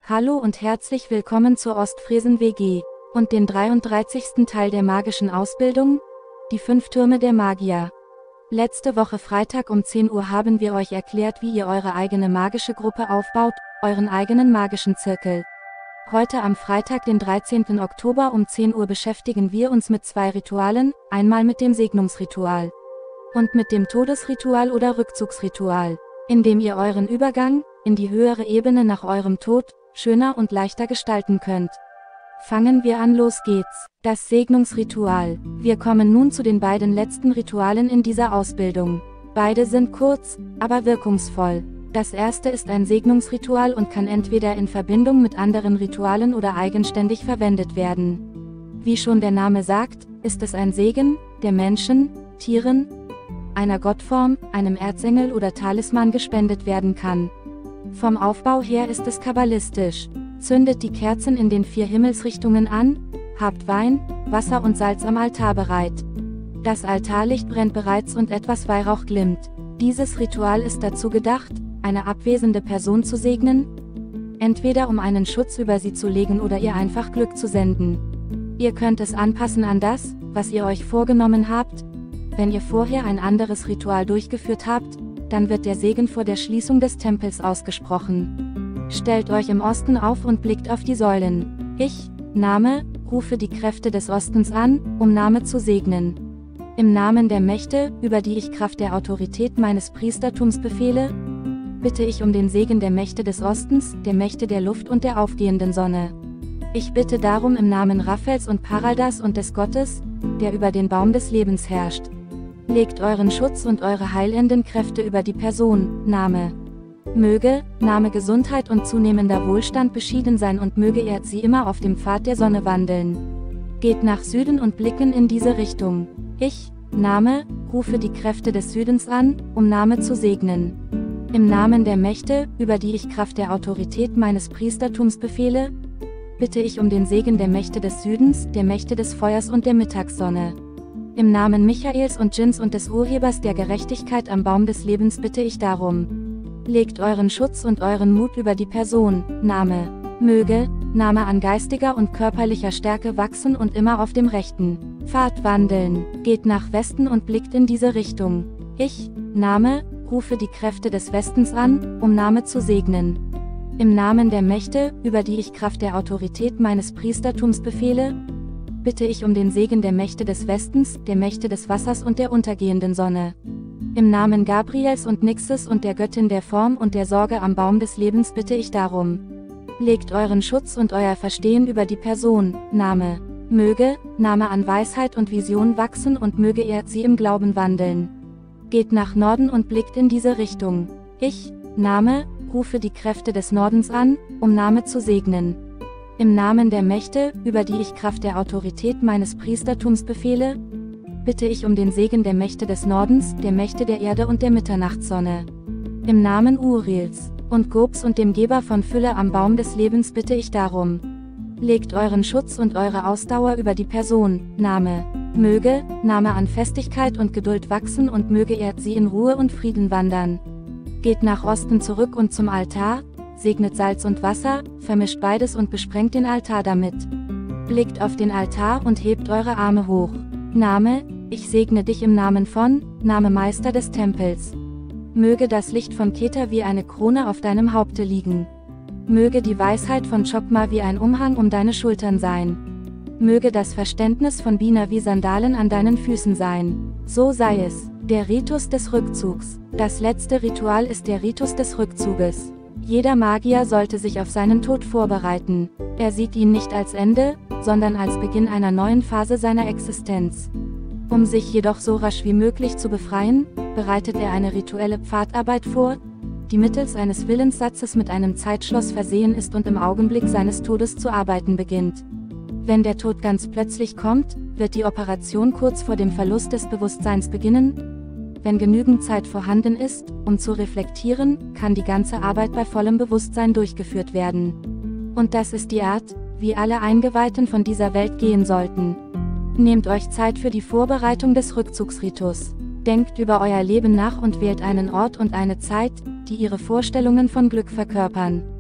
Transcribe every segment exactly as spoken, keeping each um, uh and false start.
Hallo und herzlich willkommen zur Ostfriesen W G und den dreiunddreißigsten Teil der magischen Ausbildung, die fünf Türme der Magier. Letzte Woche Freitag um zehn Uhr haben wir euch erklärt, wie ihr eure eigene magische Gruppe aufbaut, euren eigenen magischen Zirkel. Heute am Freitag, den dreizehnten Oktober um zehn Uhr beschäftigen wir uns mit zwei Ritualen, einmal mit dem Segnungsritual und mit dem Todesritual oder Rückzugsritual, in dem ihr euren Übergang in die höhere Ebene nach eurem Tod schöner und leichter gestalten könnt. Fangen wir an, los geht's. Das Segnungsritual. Wir kommen nun zu den beiden letzten Ritualen in dieser Ausbildung. Beide sind kurz, aber wirkungsvoll. Das erste ist ein Segnungsritual und kann entweder in Verbindung mit anderen Ritualen oder eigenständig verwendet werden. Wie schon der Name sagt, ist es ein Segen, der Menschen, Tieren, einer Gottform, einem Erzengel oder Talisman gespendet werden kann. Vom Aufbau her ist es kabbalistisch. Zündet die Kerzen in den vier Himmelsrichtungen an, habt Wein, Wasser und Salz am Altar bereit. Das Altarlicht brennt bereits und etwas Weihrauch glimmt. Dieses Ritual ist dazu gedacht, eine abwesende Person zu segnen, entweder um einen Schutz über sie zu legen oder ihr einfach Glück zu senden. Ihr könnt es anpassen an das, was ihr euch vorgenommen habt. Wenn ihr vorher ein anderes Ritual durchgeführt habt, dann wird der Segen vor der Schließung des Tempels ausgesprochen. Stellt euch im Osten auf und blickt auf die Säulen. Ich, Name, rufe die Kräfte des Ostens an, um Name zu segnen. Im Namen der Mächte, über die ich Kraft der Autorität meines Priestertums befehle, bitte ich um den Segen der Mächte des Ostens, der Mächte der Luft und der aufgehenden Sonne. Ich bitte darum im Namen Raphels und Paraldas und des Gottes, der über den Baum des Lebens herrscht. Legt euren Schutz und eure heilenden Kräfte über die Person, Name. Möge, Name Gesundheit und zunehmender Wohlstand beschieden sein und möge er sie immer auf dem Pfad der Sonne wandeln. Geht nach Süden und blicken in diese Richtung. Ich, Name, rufe die Kräfte des Südens an, um Name zu segnen. Im Namen der Mächte, über die ich Kraft der Autorität meines Priestertums befehle, bitte ich um den Segen der Mächte des Südens, der Mächte des Feuers und der Mittagssonne. Im Namen Michaels und Djinns und des Urhebers der Gerechtigkeit am Baum des Lebens bitte ich darum. Legt euren Schutz und euren Mut über die Person, Name. Möge, Name an geistiger und körperlicher Stärke wachsen und immer auf dem rechten Pfad wandeln. Geht nach Westen und blickt in diese Richtung. Ich, Name, rufe die Kräfte des Westens an, um Name zu segnen. Im Namen der Mächte, über die ich Kraft der Autorität meines Priestertums befehle, bitte ich um den Segen der Mächte des Westens, der Mächte des Wassers und der untergehenden Sonne. Im Namen Gabriels und Nixes und der Göttin der Form und der Sorge am Baum des Lebens bitte ich darum. Legt euren Schutz und euer Verstehen über die Person, Name. Möge, Name an Weisheit und Vision wachsen und möge er sie im Glauben wandeln. Geht nach Norden und blickt in diese Richtung. Ich, Name, rufe die Kräfte des Nordens an, um Name zu segnen. Im Namen der Mächte, über die ich Kraft der Autorität meines Priestertums befehle, bitte ich um den Segen der Mächte des Nordens, der Mächte der Erde und der Mitternachtssonne. Im Namen Uriels und Gobs und dem Geber von Fülle am Baum des Lebens bitte ich darum. Legt euren Schutz und eure Ausdauer über die Person, Name. Möge, Name an Festigkeit und Geduld wachsen und möge er sie in Ruhe und Frieden wandern. Geht nach Osten zurück und zum Altar, segnet Salz und Wasser, vermischt beides und besprengt den Altar damit. Blickt auf den Altar und hebt eure Arme hoch. Name, ich segne dich im Namen von, Name Meister des Tempels. Möge das Licht von Keter wie eine Krone auf deinem Haupte liegen. Möge die Weisheit von Chokma wie ein Umhang um deine Schultern sein. Möge das Verständnis von Bina wie Sandalen an deinen Füßen sein. So sei es. Der Ritus des Rückzugs. Das letzte Ritual ist der Ritus des Rückzuges. Jeder Magier sollte sich auf seinen Tod vorbereiten. Er sieht ihn nicht als Ende, sondern als Beginn einer neuen Phase seiner Existenz. Um sich jedoch so rasch wie möglich zu befreien, bereitet er eine rituelle Pfadarbeit vor, die mittels eines Willenssatzes mit einem Zeitschloss versehen ist und im Augenblick seines Todes zu arbeiten beginnt. Wenn der Tod ganz plötzlich kommt, wird die Operation kurz vor dem Verlust des Bewusstseins beginnen. Wenn genügend Zeit vorhanden ist, um zu reflektieren, kann die ganze Arbeit bei vollem Bewusstsein durchgeführt werden. Und das ist die Art, wie alle Eingeweihten von dieser Welt gehen sollten. Nehmt euch Zeit für die Vorbereitung des Rückzugsritus. Denkt über euer Leben nach und wählt einen Ort und eine Zeit, die ihre Vorstellungen von Glück verkörpern.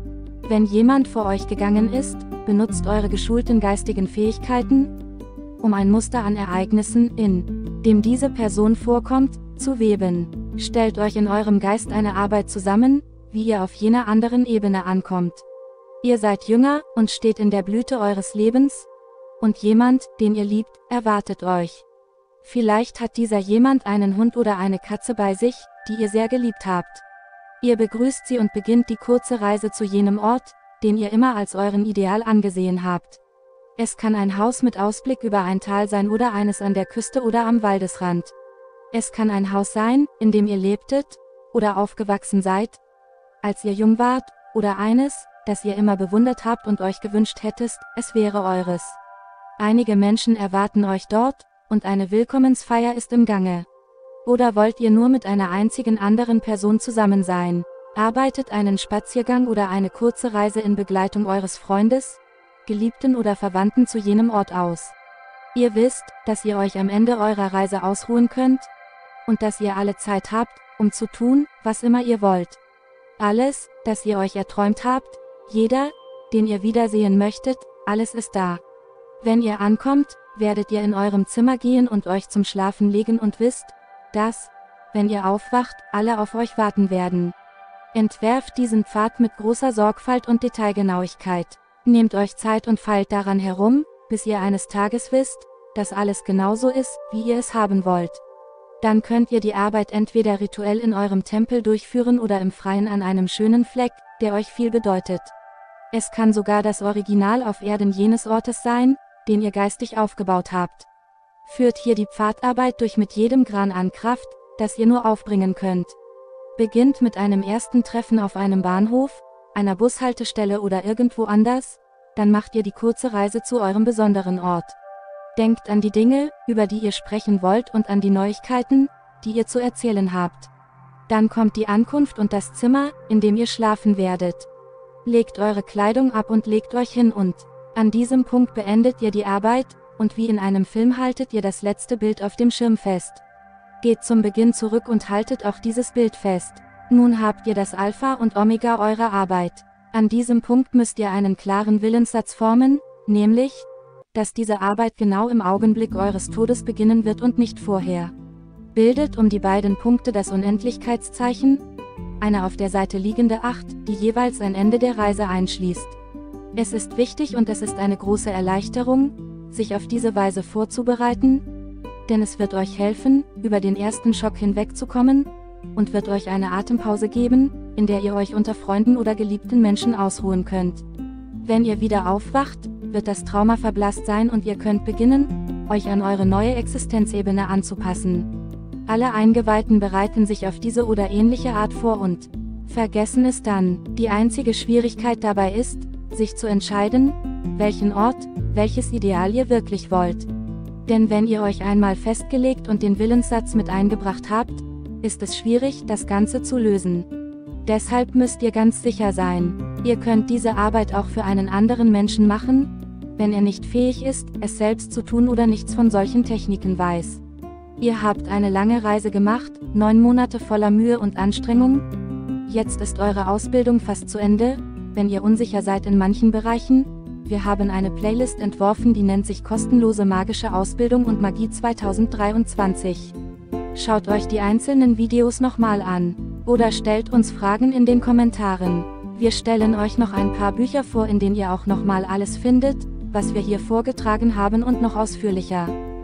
Wenn jemand vor euch gegangen ist, benutzt eure geschulten geistigen Fähigkeiten, um ein Muster an Ereignissen, in dem diese Person vorkommt, zu weben. Stellt euch in eurem Geist eine Arbeit zusammen, wie ihr auf jener anderen Ebene ankommt. Ihr seid jünger und steht in der Blüte eures Lebens, und jemand, den ihr liebt, erwartet euch. Vielleicht hat dieser jemand einen Hund oder eine Katze bei sich, die ihr sehr geliebt habt. Ihr begrüßt sie und beginnt die kurze Reise zu jenem Ort, den ihr immer als euren Ideal angesehen habt. Es kann ein Haus mit Ausblick über ein Tal sein oder eines an der Küste oder am Waldesrand. Es kann ein Haus sein, in dem ihr lebtet, oder aufgewachsen seid, als ihr jung wart, oder eines, das ihr immer bewundert habt und euch gewünscht hättet, es wäre eures. Einige Menschen erwarten euch dort, und eine Willkommensfeier ist im Gange. Oder wollt ihr nur mit einer einzigen anderen Person zusammen sein? Arbeitet einen Spaziergang oder eine kurze Reise in Begleitung eures Freundes, Geliebten oder Verwandten zu jenem Ort aus. Ihr wisst, dass ihr euch am Ende eurer Reise ausruhen könnt, und dass ihr alle Zeit habt, um zu tun, was immer ihr wollt. Alles, das ihr euch erträumt habt, jeder, den ihr wiedersehen möchtet, alles ist da. Wenn ihr ankommt, werdet ihr in eurem Zimmer gehen und euch zum Schlafen legen und wisst, dass, wenn ihr aufwacht, alle auf euch warten werden. Entwerft diesen Pfad mit großer Sorgfalt und Detailgenauigkeit. Nehmt euch Zeit und feilt daran herum, bis ihr eines Tages wisst, dass alles genauso ist, wie ihr es haben wollt. Dann könnt ihr die Arbeit entweder rituell in eurem Tempel durchführen oder im Freien an einem schönen Fleck, der euch viel bedeutet. Es kann sogar das Original auf Erden jenes Ortes sein, den ihr geistig aufgebaut habt. Führt hier die Pfadarbeit durch mit jedem Gran an Kraft, das ihr nur aufbringen könnt. Beginnt mit einem ersten Treffen auf einem Bahnhof, einer Bushaltestelle oder irgendwo anders, dann macht ihr die kurze Reise zu eurem besonderen Ort. Denkt an die Dinge, über die ihr sprechen wollt und an die Neuigkeiten, die ihr zu erzählen habt. Dann kommt die Ankunft und das Zimmer, in dem ihr schlafen werdet. Legt eure Kleidung ab und legt euch hin und, an diesem Punkt beendet ihr die Arbeit, und wie in einem Film haltet ihr das letzte Bild auf dem Schirm fest. Geht zum Beginn zurück und haltet auch dieses Bild fest. Nun habt ihr das Alpha und Omega eurer Arbeit. An diesem Punkt müsst ihr einen klaren Willenssatz formen, nämlich, dass diese Arbeit genau im Augenblick eures Todes beginnen wird und nicht vorher. Bildet um die beiden Punkte das Unendlichkeitszeichen, eine auf der Seite liegende acht, die jeweils ein Ende der Reise einschließt. Es ist wichtig und es ist eine große Erleichterung, sich auf diese Weise vorzubereiten, denn es wird euch helfen, über den ersten Schock hinwegzukommen, und wird euch eine Atempause geben, in der ihr euch unter Freunden oder geliebten Menschen ausruhen könnt. Wenn ihr wieder aufwacht, wird das Trauma verblasst sein und ihr könnt beginnen, euch an eure neue Existenzebene anzupassen. Alle Eingeweihten bereiten sich auf diese oder ähnliche Art vor und vergessen es dann. Die einzige Schwierigkeit dabei ist, sich zu entscheiden, welchen Ort, welches Ideal ihr wirklich wollt. Denn wenn ihr euch einmal festgelegt und den Willenssatz mit eingebracht habt, ist es schwierig, das Ganze zu lösen. Deshalb müsst ihr ganz sicher sein, ihr könnt diese Arbeit auch für einen anderen Menschen machen, wenn er nicht fähig ist, es selbst zu tun oder nichts von solchen Techniken weiß. Ihr habt eine lange Reise gemacht, neun Monate voller Mühe und Anstrengung. Jetzt ist eure Ausbildung fast zu Ende, wenn ihr unsicher seid in manchen Bereichen. Wir haben eine Playlist entworfen, die nennt sich Kostenlose magische Ausbildung und Magie zweitausenddreiundzwanzig. Schaut euch die einzelnen Videos nochmal an. Oder stellt uns Fragen in den Kommentaren. Wir stellen euch noch ein paar Bücher vor, in denen ihr auch nochmal alles findet, was wir hier vorgetragen haben und noch ausführlicher.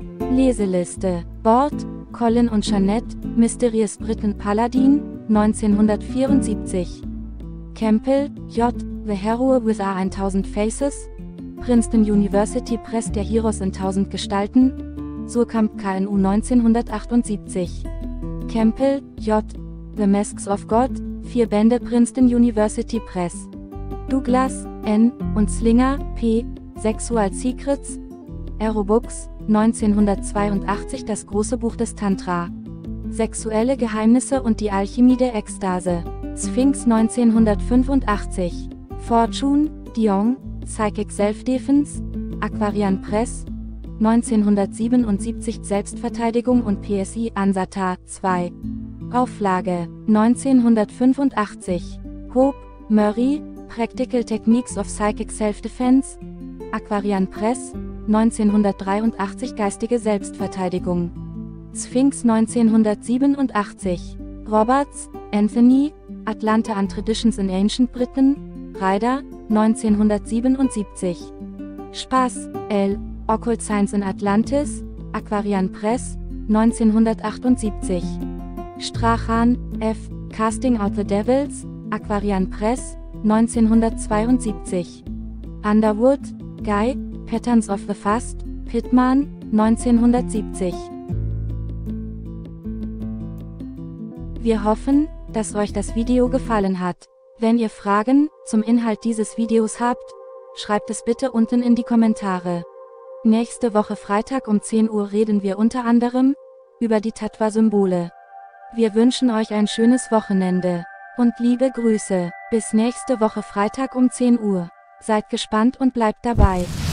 Leseliste. Bord, Colin und Jeanette, Mysterious Britain Paladin, neunzehnhundertvierundsiebzig. Campbell, J. The Hero with a tausend Faces. Princeton University Press. Der Heroes in tausend Gestalten. Surkamp K N U neunzehnhundertachtundsiebzig. Campbell, J. The Masks of God, vier Bände Princeton University Press. Douglas, N. und Slinger, P. Sexual Secrets. Aerobooks, neunzehnhundertzweiundachtzig. Das große Buch des Tantra. Sexuelle Geheimnisse und die Alchemie der Ekstase. Sphinx neunzehnhundertfünfundachtzig. Fortune, Dion, Psychic Self-Defense, Aquarian Press, neunzehnhundertsiebenundsiebzig. Selbstverteidigung und P S I Ansata, zwei. Auflage, neunzehnhundertfünfundachtzig. Hope, Murray, Practical Techniques of Psychic Self-Defense, Aquarian Press, neunzehnhundertdreiundachtzig Geistige Selbstverteidigung. Sphinx neunzehnhundertsiebenundachtzig. Roberts, Anthony, Atlanta and Traditions in Ancient Britain, Ryder, neunzehnhundertsiebenundsiebzig. Spaß, L. Occult Science in Atlantis, Aquarian Press, neunzehnhundertachtundsiebzig. Strachan, F. Casting Out the Devils, Aquarian Press, neunzehnhundertzweiundsiebzig. Underwood, Guy, Patterns of the Fast, Pittman, neunzehnhundertsiebzig. Wir hoffen, dass euch das Video gefallen hat. Wenn ihr Fragen zum Inhalt dieses Videos habt, schreibt es bitte unten in die Kommentare. Nächste Woche Freitag um zehn Uhr reden wir unter anderem über die Tattva-Symbole. Wir wünschen euch ein schönes Wochenende und liebe Grüße. Bis nächste Woche Freitag um zehn Uhr. Seid gespannt und bleibt dabei.